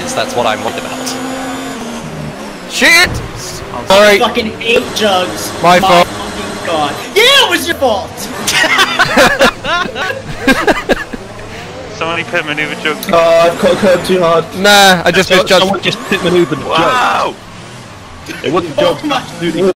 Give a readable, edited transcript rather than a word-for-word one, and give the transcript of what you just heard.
is. That's what I'm worried about. Shit! I Sorry. fucking hate Jugs. My fault. Fucking god. Yeah, it was your fault! Somebody pit maneuver Jugs. Oh, I've cut a curve too hard. Nah, I just misjudged. Someone just pit manoeuvred. Wow! It wasn't Oh Jogs, my- absolutely.